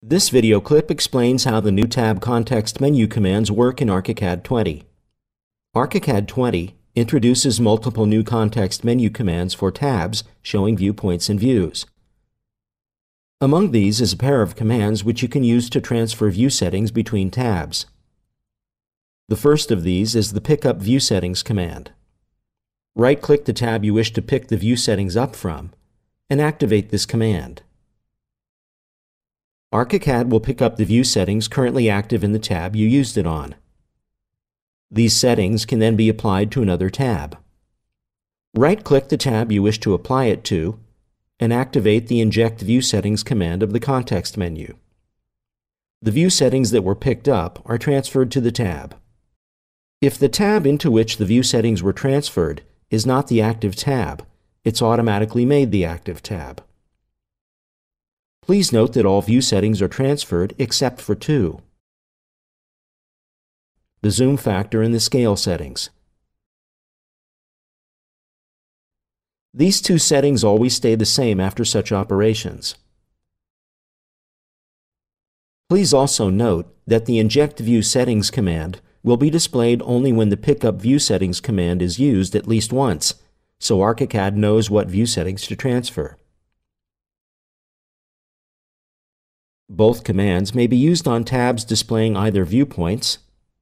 This video clip explains how the new tab context menu commands work in ARCHICAD 20. ARCHICAD 20 introduces multiple new context menu commands for tabs showing viewpoints and views. Among these is a pair of commands which you can use to transfer view settings between tabs. The first of these is the Pick Up View Settings command. Right-click the tab you wish to pick the view settings up from and activate this command. ARCHICAD will pick up the view settings currently active in the tab you used it on. These settings can then be applied to another tab. Right-click the tab you wish to apply it to and activate the Inject View Settings command of the context menu. The view settings that were picked up are transferred to the tab. If the tab into which the view settings were transferred is not the active tab, it's automatically made the active tab. Please note that all view settings are transferred except for two: the zoom factor and the scale settings. These two settings always stay the same after such operations. Please also note that the Inject View Settings command will be displayed only when the Pick Up View Settings command is used at least once, so ARCHICAD knows what view settings to transfer. Both commands may be used on tabs displaying either viewpoints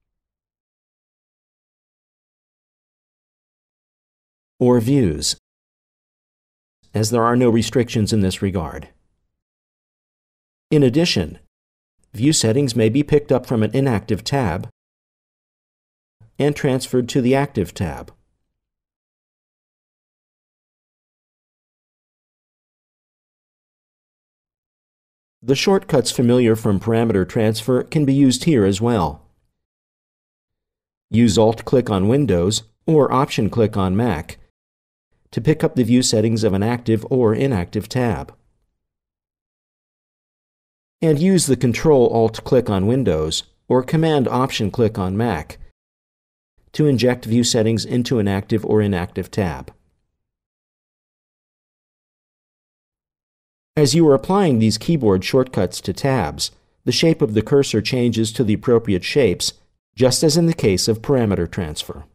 or views, as there are no restrictions in this regard. In addition, view settings may be picked up from an inactive tab and transferred to the active tab. The shortcuts familiar from parameter transfer can be used here as well. Use Alt-click on Windows or Option-click on Mac to pick up the view settings of an active or inactive tab. And use the Control-Alt-click on Windows or Command-Option-click on Mac to inject view settings into an active or inactive tab. As you are applying these keyboard shortcuts to tabs, the shape of the cursor changes to the appropriate shapes, just as in the case of parameter transfer.